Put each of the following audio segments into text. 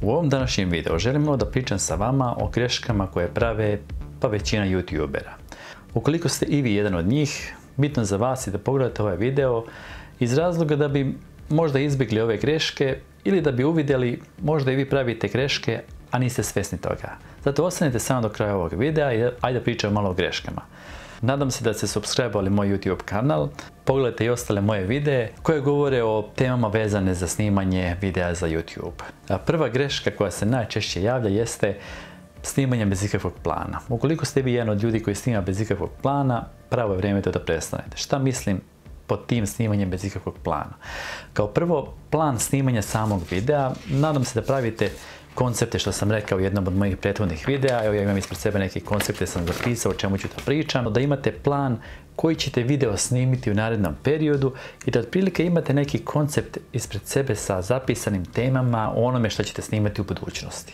U ovom današnjem videu želimo da pričam sa vama o greškama koje prave pa većina youtubera. Ukoliko ste i vi jedan od njih, bitno za vas je da pogledate ovaj video iz razloga da bi možda izbjegli ove greške ili da bi uvidjeli možda i vi pravite greške, a niste svjesni toga. Zato ostanite samo do kraja ovog videa i ajde pričamo malo o greškama. Nadam se da ste subscribe-ali moj YouTube kanal, pogledajte i ostale moje videe koje govore o temama vezane za snimanje videa za YouTube. Prva greška koja se najčešće javlja jeste snimanje bez ikakvog plana. Ukoliko ste vi jedan od ljudi koji snima bez ikakvog plana, pravo je vrijeme da prestanete. Šta mislim pod tim snimanjem bez ikakvog plana? Kao prvo, plan snimanja samog videa, nadam se da pravite koncepte što sam rekao u jednom od mojih prethodnih videa. Evo ja imam ispred sebe neke koncepte, sam zapisao o čemu ću da pričam. Da imate plan koji ćete video snimiti u narednom periodu i da otprilike imate neki koncept ispred sebe sa zapisanim temama o onome što ćete snimati u budućnosti.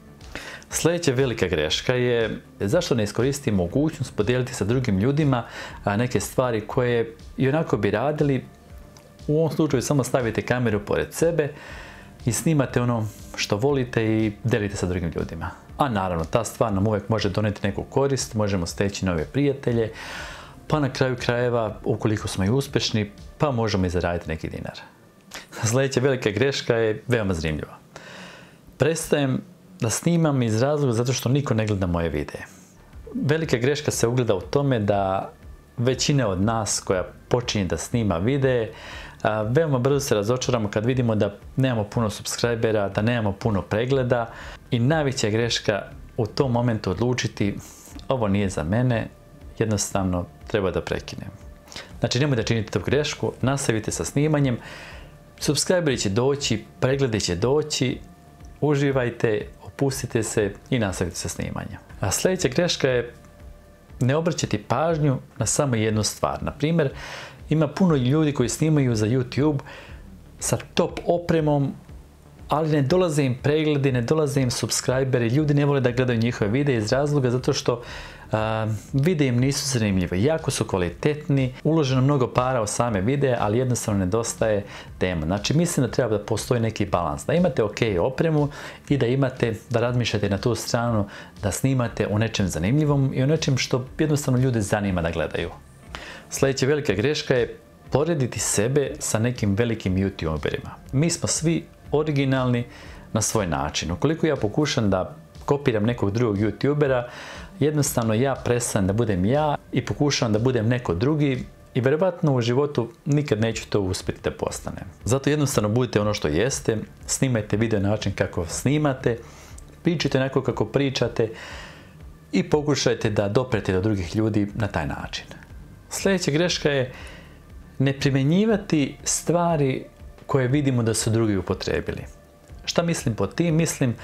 Sljedeća velika greška je zašto ne iskoristiti mogućnost podijeliti sa drugim ljudima neke stvari koje i onako bi radili. U ovom slučaju samo stavite kameru pored sebe i snimate ono što volite i delite sa drugim ljudima. A naravno, ta stvar nam uvijek može donijeti neku korist, možemo steći nove prijatelje, pa na kraju krajeva, ukoliko smo i uspješni, pa možemo i zaraditi neki dinar. Sljedeća velika greška je veoma zanimljiva. Prestajem da snimam iz razloga zato što niko ne gleda moje videe. Velika greška se ugleda u tome da većina od nas koja počinje da snima videe, veoma brzo se razočaramo kad vidimo da nemamo puno subscribera, da nemamo puno pregleda i najveća greška u tom momentu odlučiti ovo nije za mene, jednostavno treba da prekinem. Znači nemojte da činite tu grešku, nastavite sa snimanjem, subscriberi će doći, pregledi će doći, uživajte, opustite se i nastavite sa snimanjem. A sljedeća greška je ne obraćati pažnju na samo jednu stvar. Na primjer, ima puno ljudi koji snimaju za YouTube sa top opremom, ali ne dolaze im pregledi, ne dolaze im subscriberi, ljudi ne vole da gledaju njihove videe iz razloga zato što videi im nisu zanimljivi, jako su kvalitetni, uloženo mnogo para u same videe, ali jednostavno nedostaje tema. Znači mislim da treba da postoji neki balans, da imate ok opremu i da razmišljate na tu stranu, da snimate o nečem zanimljivom i o nečem što jednostavno ljude zanima da gledaju. Sljedeća velika greška je porediti sebe sa nekim velikim youtuberima. Mi smo svi originalni na svoj način. Ukoliko ja pokušam da kopiram nekog drugog youtubera, jednostavno ja prestanem da budem ja i pokušavam da budem neko drugi i vjerovatno u životu nikad neću to uspjeti da postanem. Zato jednostavno budite ono što jeste, snimajte video na način kako snimate, pričajte onako kako pričate i pokušajte da doprete do drugih ljudi na taj način. Sljedeća greška je ne primjenjivati stvari koje vidimo da su drugi upotrijebili. Šta mislim pod tim? Mislim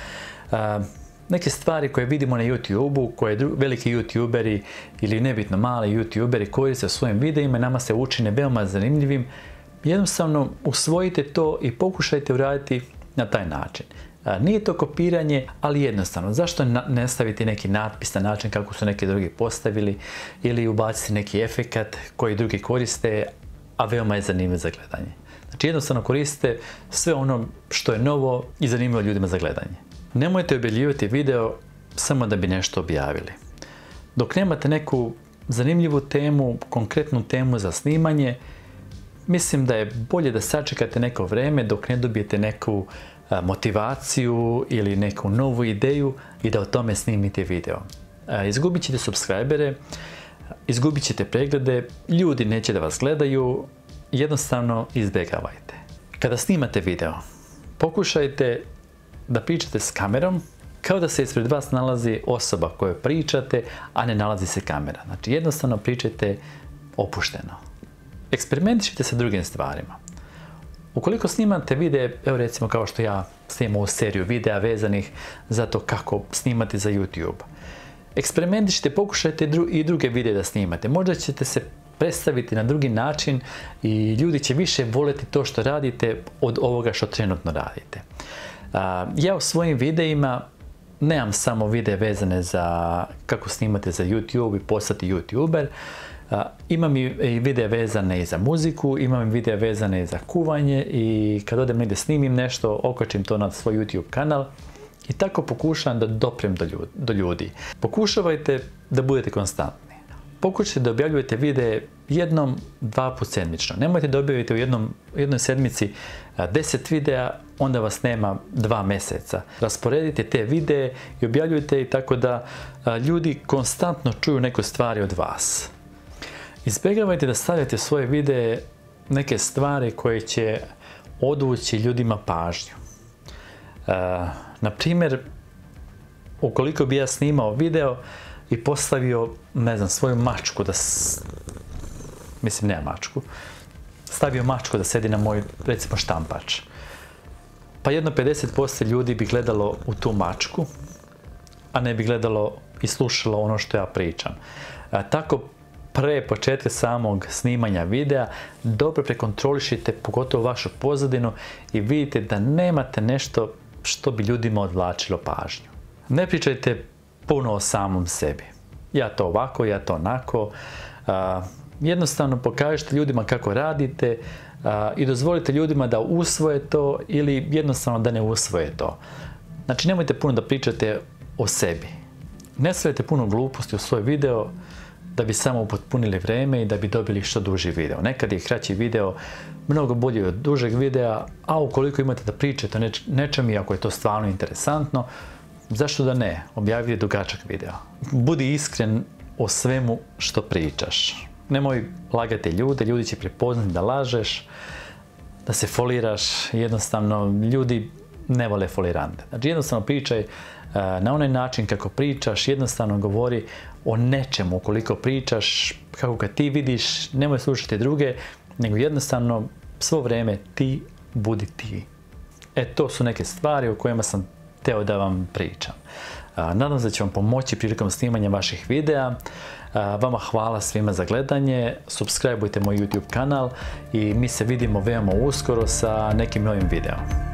neke stvari koje vidimo na YouTube-u, koje veliki youtuberi ili nebitno mali youtuberi koriste u svojim videima i nama se učine veoma zanimljivim. Jednostavno usvojite to i pokušajte uraditi na taj način. Nije to kopiranje, ali jednostavno. Zašto ne staviti neki natpis na način kako su neki drugi postavili ili ubaciti neki efekat koji drugi koriste, a veoma je zanimljiv za gledanje. Znači jednostavno koristite sve ono što je novo i zanimljivo ljudima za gledanje. Nemojte objavljivati video samo da bi nešto objavili. Dok nemate neku zanimljivu temu, konkretnu temu za snimanje, mislim da je bolje da sačekate neko vrijeme dok ne dobijete neku motivaciju ili neku novu ideju i da o tome snimite video. Izgubit ćete subscribere, izgubit ćete preglede, ljudi neće da vas gledaju, jednostavno izbjegavajte. Kada snimate video, pokušajte da pričate s kamerom kao da se ispred vas nalazi osoba koju pričate, a ne nalazi se kamera. Znači jednostavno pričajte opušteno. Eksperimentišite sa drugim stvarima. Ukoliko snimate videe, evo recimo kao što ja snimam ovu seriju videa vezanih za to kako snimati za YouTube. Eksperimentišite, pokušajte i druge videe da snimate. Možda ćete se predstaviti na drugi način i ljudi će više voljeti to što radite od ovoga što trenutno radite. Ja u svojim videima nemam samo videe vezane za kako snimate za YouTube i postati YouTuber. Imam i videe vezane i za muziku, imam i videe vezane i za kuvanje i kad odem negdje snimim nešto, okačim to na svoj YouTube kanal I tako pokušavam da doprem do ljudi. Pokušavajte da budete konstantni. Pokušajte da objavljujete videe jednom, 2 puta sedmično. Nemojte da objavite u jednoj sedmici 10 videa, onda vas nema 2 mjeseca. Rasporedite te videe i objavljujte ih tako da ljudi konstantno čuju neke stvari od vas. Izbjegavajte da stavljate svoje videe neke stvari koje će odvući ljudima pažnju. Na primjer, ukoliko bi ja snimao video i postavio, ne znam, svoju mačku mislim, ne mačku, stavio mačku da sedi na moj, recimo, štampač. Pa jedno 50% ljudi bi gledalo u tu mačku, a ne bi gledalo i slušalo ono što ja pričam. Tako pre početka samog snimanja videa dobro prekontrolišite pogotovo vašu pozadinu i vidite da nemate nešto što bi ljudima odvlačilo pažnju. Ne pričajte puno o samom sebi. Ja to ovako, ja to onako. Jednostavno pokažite ljudima kako radite i dozvolite ljudima da usvoje to ili jednostavno da ne usvoje to. Znači, nemojte puno da pričate o sebi. Ne stavljate puno gluposti u svoj video da bi samo upotpunili vreme i da bi dobili što duži video. Nekad je kraći video mnogo bolji od dužeg videa, a ukoliko imate da pričate o nečem i ako je to stvarno interesantno, zašto da ne? Objavite dugačak video. Budi iskren o svemu što pričaš. Nemoj lagati ljude, ljudi će prepoznati da lažeš, da se foliraš, jednostavno ljudi ne vole folirante. Znači, jednostavno pričaj na onaj način kako pričaš, jednostavno govori o nečemu. Ukoliko pričaš kako ga ti vidiš, nemoj slušati druge, nego jednostavno svo vrijeme ti budi ti. To su neke stvari o kojima sam htio da vam pričam. Nadam se da će vam pomoći prilikom snimanja vaših videa. Vama hvala svima za gledanje, subscribeujte moj YouTube kanal i mi se vidimo veoma uskoro sa nekim novim videom.